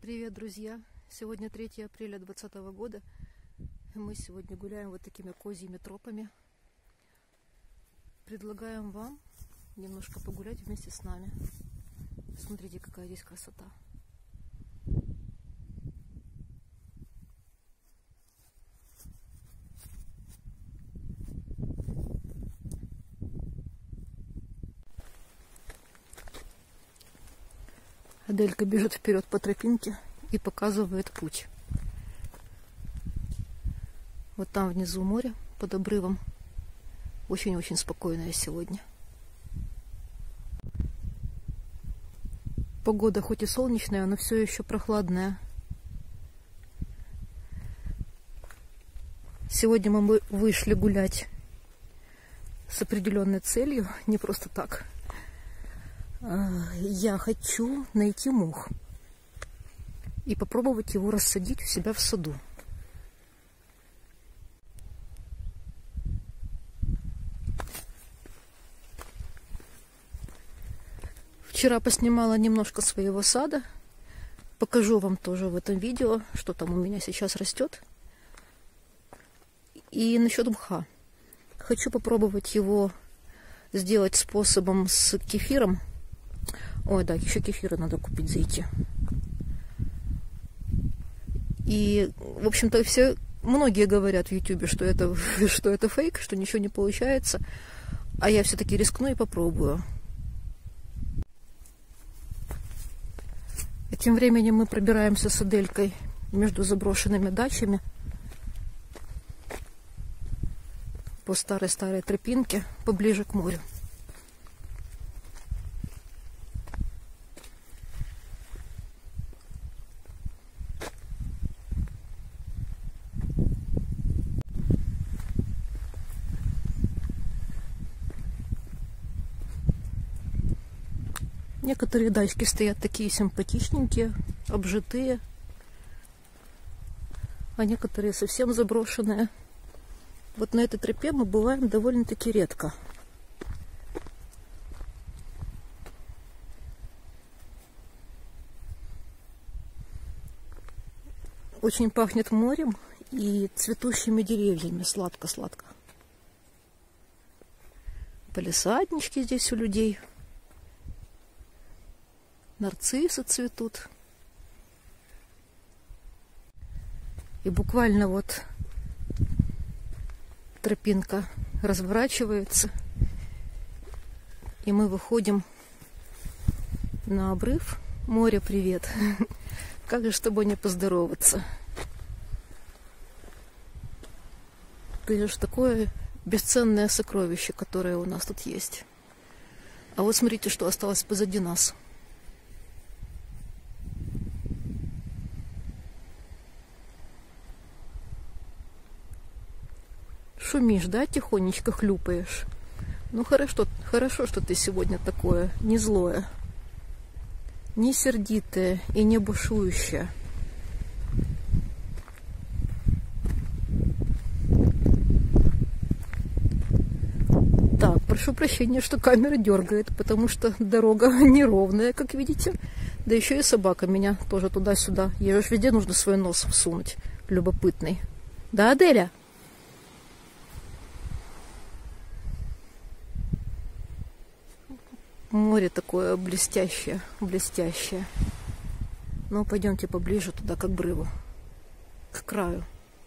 Привет, друзья! Сегодня 3 апреля 2020 года. Мы сегодня гуляем вот такими козьими тропами. Предлагаем вам немножко погулять вместе с нами. Смотрите, какая здесь красота. Аделька бежит вперед по тропинке и показывает путь. Вот там внизу море под обрывом. Очень-очень спокойное сегодня. Погода хоть и солнечная, но все еще прохладная. Сегодня мы вышли гулять с определенной целью, не просто так. Я хочу найти мох и попробовать его рассадить у себя в саду. Вчера поснимала немножко своего сада. Покажу вам тоже в этом видео, что там у меня сейчас растет. И насчет мха. Хочу попробовать его сделать способом с кефиром. Ой, да, еще кефира надо купить, зайти. И, в общем-то, многие говорят в YouTube, что это фейк, что ничего не получается. А я все-таки рискну и попробую. И тем временем мы пробираемся с Аделькой между заброшенными дачами по старой-старой тропинке поближе к морю. Некоторые дачки стоят такие симпатичненькие, обжитые, а некоторые совсем заброшенные. Вот на этой тропе мы бываем довольно-таки редко. Очень пахнет морем и цветущими деревьями, сладко-сладко. Палисаднички здесь у людей. Нарциссы цветут. И буквально вот тропинка разворачивается, и мы выходим на обрыв. Море, привет! Как же с тобой не поздороваться? Ты же такое бесценное сокровище, которое у нас тут есть. А вот смотрите, что осталось позади нас. Шумишь, да, тихонечко хлюпаешь? Ну хорошо, что ты сегодня такое, не злое, не сердитое и не бушующее. Так, прошу прощения, что камера дергает, потому что дорога неровная, как видите. Да еще и собака меня тоже туда-сюда. Ей же везде нужно свой нос всунуть, любопытный. Да, Аделя? Море такое блестящее, блестящее. Ну, пойдемте поближе туда, к обрыву, к краю.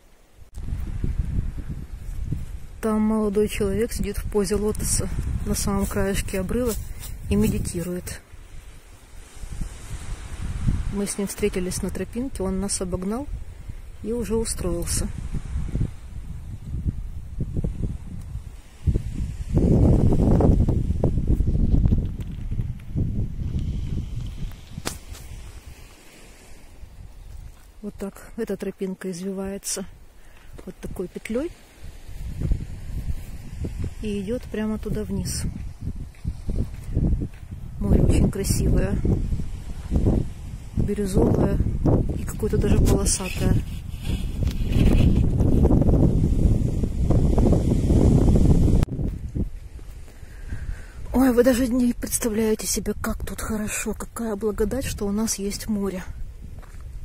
Там молодой человек сидит в позе лотоса на самом краешке обрыва и медитирует. Мы с ним встретились на тропинке, он нас обогнал и уже устроился. Вот так эта тропинка извивается вот такой петлей и идет прямо туда вниз. Море очень красивое, бирюзовое и какое-то даже полосатое. Ой, вы даже не представляете себе, как тут хорошо, какая благодать, что у нас есть море.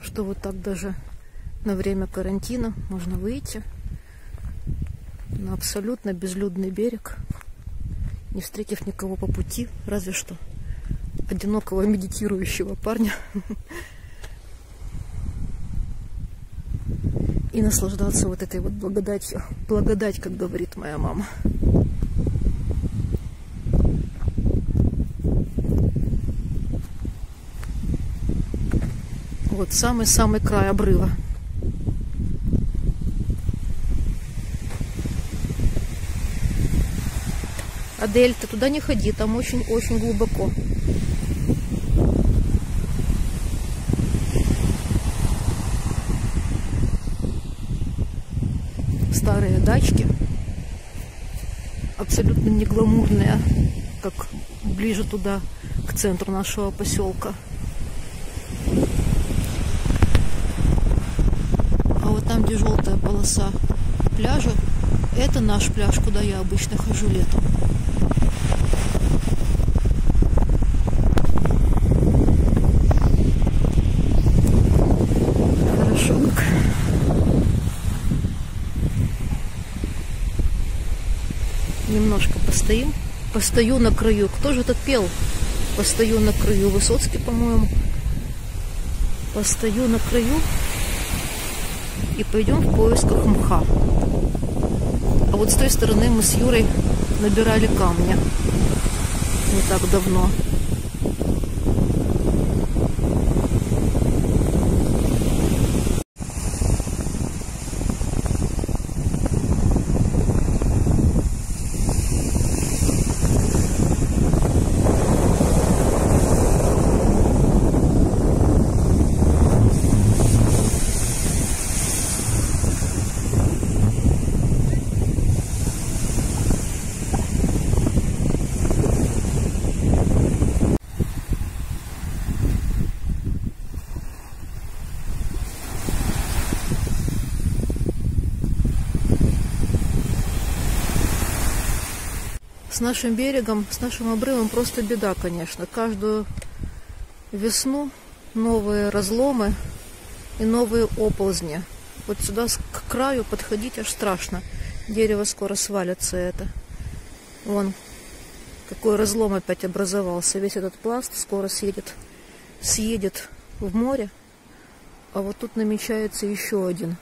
что вот так даже на время карантина можно выйти на абсолютно безлюдный берег, не встретив никого по пути, разве что одинокого медитирующего парня, и наслаждаться вот этой вот благодатью. Благодать, как говорит моя мама. Вот самый-самый край обрыва. Адель, ты туда не ходи, там очень-очень глубоко. Старые дачки, абсолютно не гламурные, как ближе туда, к центру нашего поселка. А вот там, где желтая полоса пляжа, это наш пляж, куда я обычно хожу летом. Хорошо как. Немножко постоим. Постою на краю. Кто же это пел? Постою на краю. Высоцкий, по-моему. Постою на краю. И пойдем в поисках мха. А вот с той стороны мы с Юрой набирали камня. Не так давно. С нашим берегом, с нашим обрывом просто беда, конечно. Каждую весну новые разломы и новые оползни. Вот сюда к краю подходить аж страшно. Дерево скоро свалится это. Вон, какой разлом опять образовался. Весь этот пласт скоро съедет в море. А вот тут намечается еще один.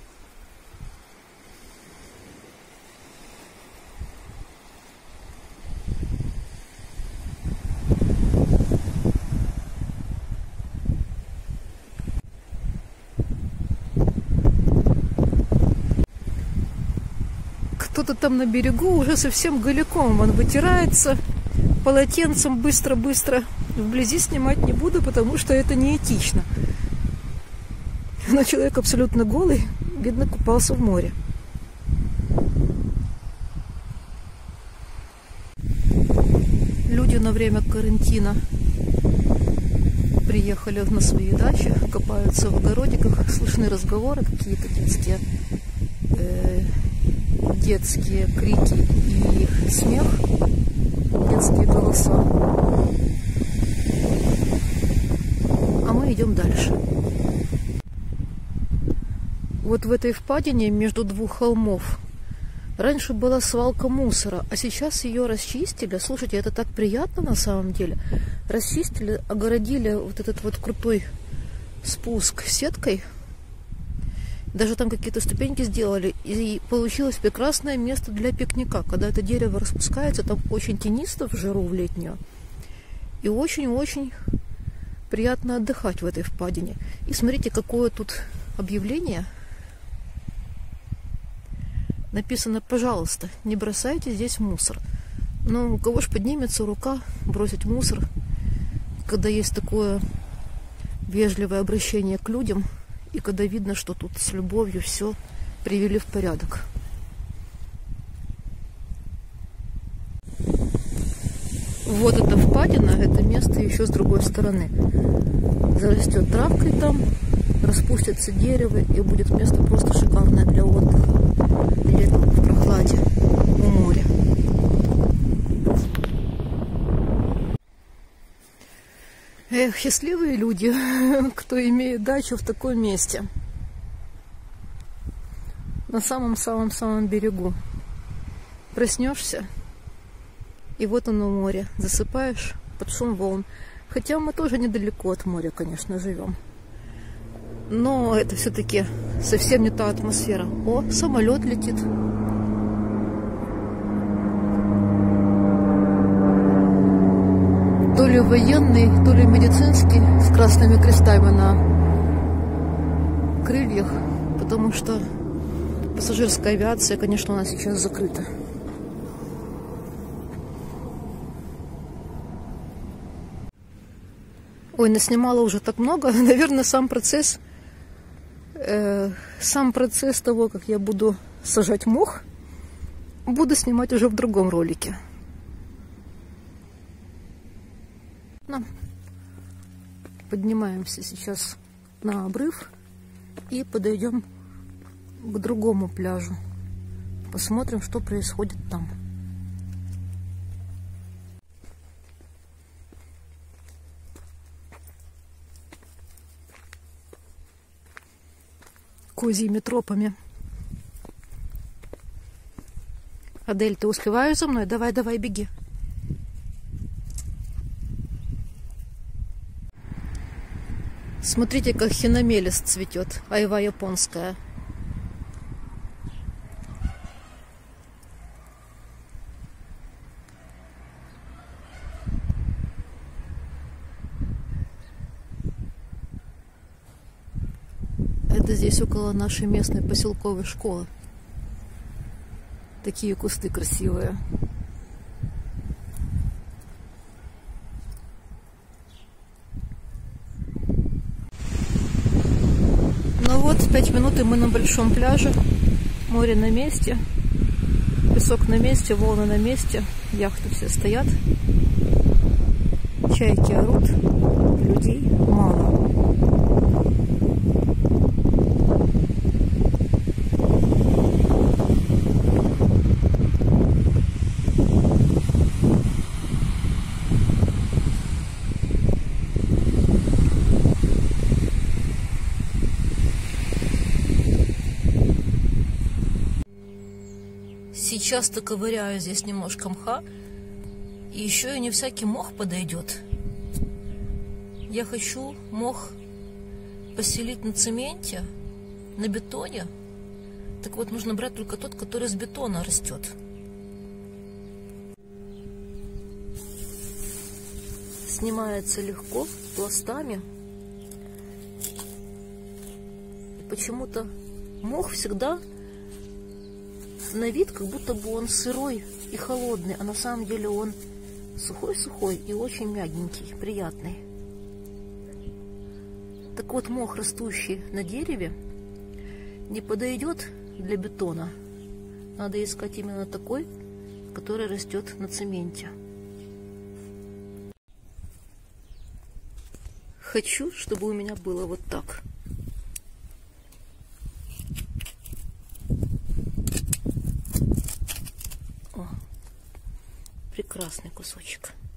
Кто-то там на берегу уже совсем голиком. Он вытирается полотенцем быстро-быстро. Вблизи снимать не буду, потому что это неэтично. Но человек абсолютно голый, видно, купался в море. Люди на время карантина приехали на свои дачи, копаются в огородиках, слышны разговоры какие-то детские крики и смех, детские голоса. А мы идем дальше. Вот в этой впадине между двух холмов раньше была свалка мусора, а сейчас ее расчистили. Слушайте, это так приятно на самом деле. Расчистили, огородили вот этот вот крутой спуск сеткой. Даже там какие-то ступеньки сделали. И получилось прекрасное место для пикника. Когда это дерево распускается, там очень тенисто в жару в летнюю. И очень-очень приятно отдыхать в этой впадине. И смотрите, какое тут объявление. Написано: пожалуйста, не бросайте здесь мусор. Но у кого ж поднимется рука бросить мусор, когда есть такое вежливое обращение к людям, и когда видно, что тут с любовью все привели в порядок. Вот эта впадина, это место еще с другой стороны. Зарастет травкой там, распустится дерево, и будет место просто шикарное для отдыха. Летом в прохладе у моря. Эх, счастливые люди, кто имеет дачу в таком месте. На самом-самом-самом берегу. Проснешься, и вот оно море. Засыпаешь под шум волн. Хотя мы тоже недалеко от моря, конечно, живем. Но это все-таки совсем не та атмосфера. О, самолет летит. То ли военный, то ли медицинский, с красными крестами на крыльях, потому что пассажирская авиация, конечно, у нас сейчас закрыта. Ой, наснимала уже так много. Наверное, сам процесс того, как я буду сажать мох, буду снимать уже в другом ролике. Поднимаемся сейчас на обрыв и подойдем к другому пляжу. Посмотрим, что происходит там. Козьими тропами. Адель, ты успеваешь за мной? Давай, давай, беги. Смотрите, как хиномелис цветет, айва японская. Это здесь около нашей местной поселковой школы. Такие кусты красивые. Ну вот, 5 минут и мы на большом пляже. Море на месте, песок на месте, волны на месте, яхты все стоят. Чайки орут, людей мало. Сейчас-то ковыряю здесь немножко мха, и еще и не всякий мох подойдет. Я хочу мох поселить на цементе, на бетоне. Так вот, нужно брать только тот, который с бетона растет. Снимается легко, пластами. И почему-то мох всегда на вид, как будто бы он сырой и холодный, а на самом деле он сухой-сухой и очень мягенький, приятный. Так вот, мох, растущий на дереве, не подойдет для бетона. Надо искать именно такой, который растет на цементе. Хочу, чтобы у меня было вот так. Прекрасный кусочек.